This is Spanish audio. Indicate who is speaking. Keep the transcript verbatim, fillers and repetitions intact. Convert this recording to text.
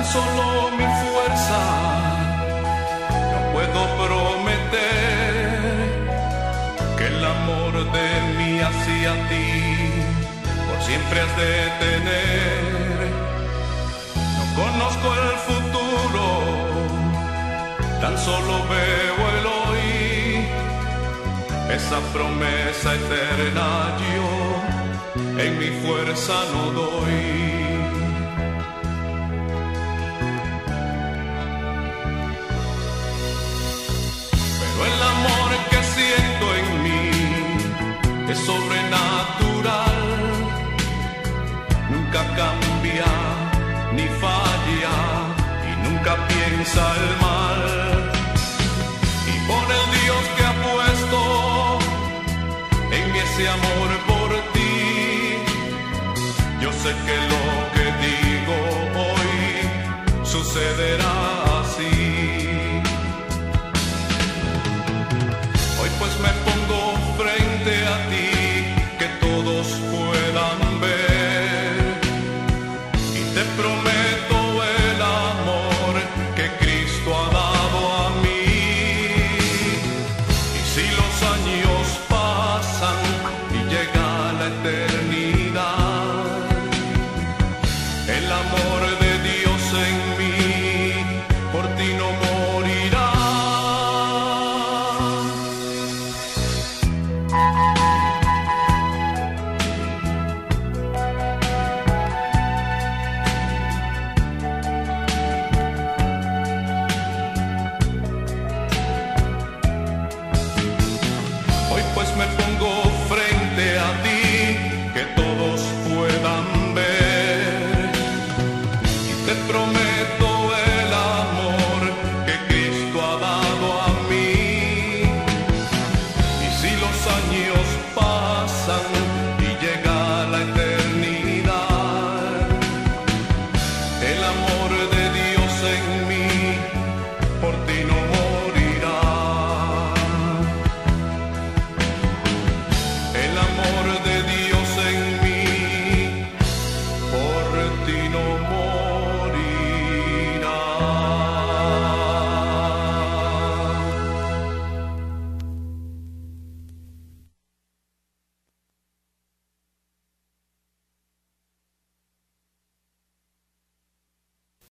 Speaker 1: tan solo mi fuerza. No puedo prometer que el amor de mí hacia ti por siempre has de tener. No conozco el futuro, tan solo veo el hoy, esa promesa eterna yo en mi fuerza no doy. Pero el amor que siento en mí es sobrenatural, nunca cambia ni falla y nunca piensa el mal. Y por el Dios que ha puesto en mí ese amor por ti, yo sé que lo que digo hoy sucederá así. Hoy pues me pongo frente a ti, que todos puedan ver, y te prometo el amor que Cristo ha dado a mí. Y si los años pasan y llega la eternidad, el amor